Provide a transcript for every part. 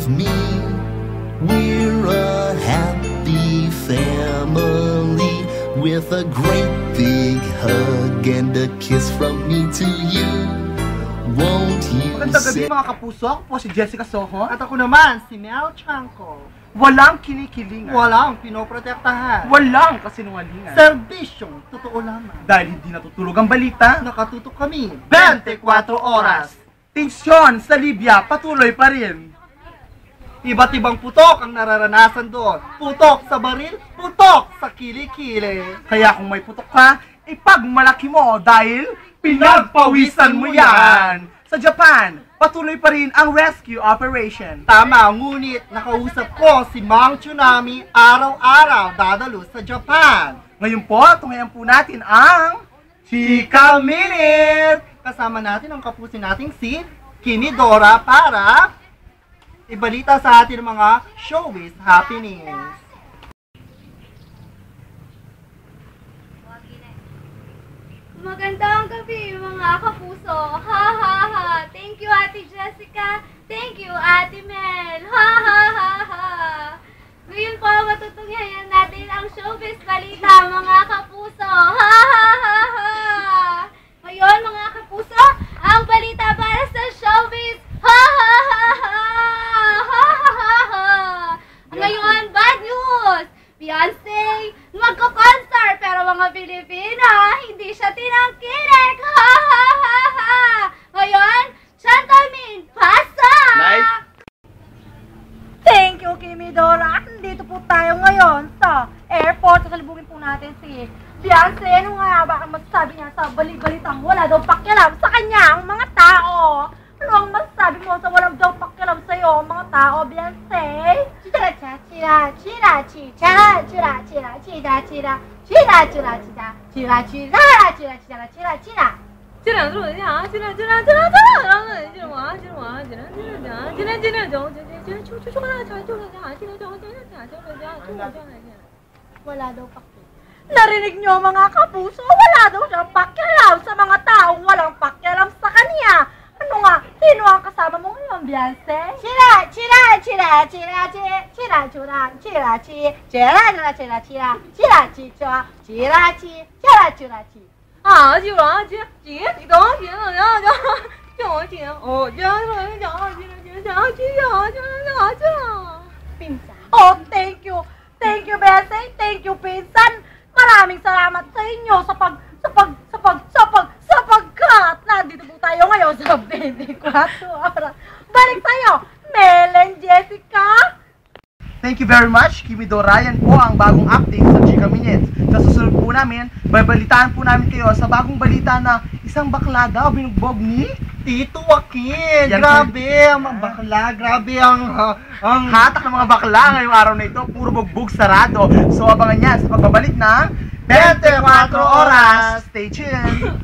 with me. We're a happy family with a great big hug and a kiss from me to you. Won't you Magandang say... gabi mga kapuso, ako po si Jessica Soho. At ako naman, si Mel Chanko. Walang kinikilingan. Walang pinoprotektahan. Walang kasinungalingan. Serbisyong totoo lamang. Dahil hindi natutulog ang balita, Nakatutok kami 24 oras. Tensyon sa Libya patuloy pa rin. Iba't ibang putok ang nararanasan doon. Putok sa baril, putok sa kilikili. Kaya kung may putok ka, ipagmalaki mo dahil pinagpawisan mo yan. Sa Japan, patuloy pa rin ang rescue operation. Tama, ngunit nakausap ko si Mang Tsunami araw-araw dadalo sa Japan. Ngayon po, tungayan po natin ang Chika Minute! Kasama natin ang kapusin nating si Kimi Dora para ibalita sa atin ang mga showbiz happenings. Magandang gabi mga kapuso. Ha ha ha. Thank you Ate Jessica. Thank you Ate Mel. Ha ha ha ha. Ngayon po matutunghayan natin ang showbiz balita mga kapuso. Ha ha ha ha. Ngayon mga kapuso, ang balita para sa showbiz. Ha ha ha ha. Ha ha ha ha. Ngayon bad news. Beyonce, magko-concert pero mga Pilipina, hindi siya tinangkilik. Ha ha ha ha. Ngayon, Chantamin, pasa! Nice! Thank you, Kimi Dora. Nandito po tayo ngayon sa airport. Sasalubungin po natin si Beyonce. Ano nga ba ang masasabi niya sa balitang wala daw pakialam sa kanya ang mga tao? Ano ang masasabi mo sa walang daw pakialam sa'yo ang mga tao, Beyonce? Wala daw pakialam. Narinig niyo mga kapuso, wala daw siyang pakialam sa mga taong walang pakialam sa kanya. Ano nga, sino ang kasama mo ngayon, Beyonce? Oh, thank you. Thank you, Beyonce. Thank you, Pinsan. Maraming salamat sa inyo sapagkat nandito po tayo ngayon sa 24 oras. Balik tayo, Mel and Jessica. Thank you very much, Kimi Dora. Yan po ang bagong update sa Chika Minutes. Sa susunod po namin, babalitaan po namin kayo sa bagong balita na isang bakla daw binugbog ni Tito Joaquin, Yan grabe ang mga bakla, grabe ang hatak ng mga bakla ngayong araw na ito. Puro bugbog sarado. So abangan yan sa pagbabalik ng 24 oras. Stay tuned!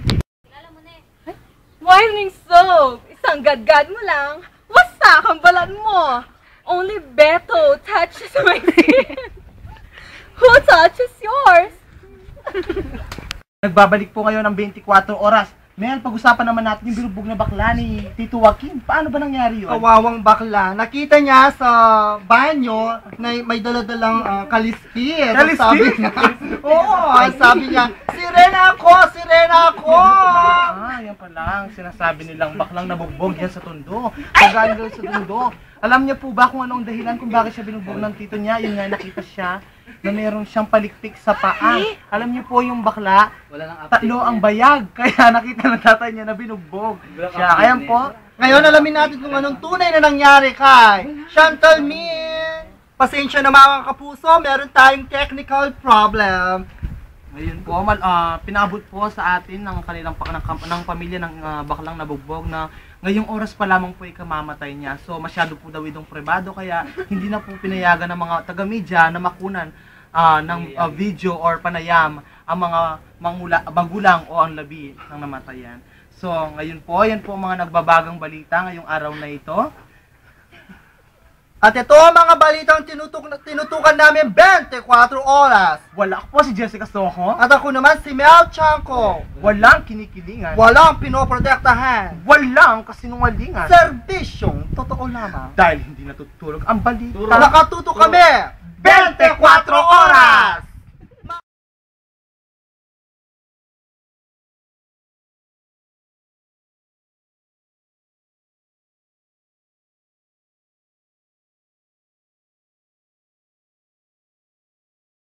Morning soap. Isang gadgad mo lang. Wasak ang balat mo. Only Beto touches my skin. Who touches yours? Nagbabalik po ngayon ng 24 oras. Mel, pag-usapan naman natin yung binugbog na bakla ni Tito Joaquin. Paano ba nangyari yun? kawawang bakla. Nakita niya sa banyo na may daladalang kaliskit. Kaliskit? Sabi niya, sabi niya, sirena ako, sirena ako! Yan pa lang. Sinasabi nilang baklang nabugbog yan sa tundo. Pagaling daw sa tundo. Alam niya po ba kung anong dahilan kung bakit siya binugbog ng tito niya? Yun nga, nakita siya na meron siyang palikpik sa paa. Alam niyo po yung bakla, tatlo ang bayag. Kaya nakita ng tatay niya na binugbog siya. Ayan po. Ngayon alamin natin kung anong tunay na nangyari kay Chantal Min. Pasensya na mga kapuso, meron tayong technical problem. Ngayon po, pinabot po sa atin ng kanilang ng pamilya ng baklang nabugbog na ngayong oras pa lamang po ikamamatay niya. So masyado po daw itong privado kaya hindi na po pinayagan ng mga taga-media na makunan ng video or panayam ang mga magulang o ang labi ng namatayan. So ngayon po, yan po mga nagbabagang balita ngayong araw na ito. At ito ang mga balitang tinutukan namin 24 oras. Wala ako po si Jessica Soho. At ako naman si Mel Chanco. Walang kinikilingan. Walang pinoprotektahan. Walang kasinungalingan. Serbisyong totoo lamang. Dahil hindi natutulog ang balita. Nakatuto kami 24 oras!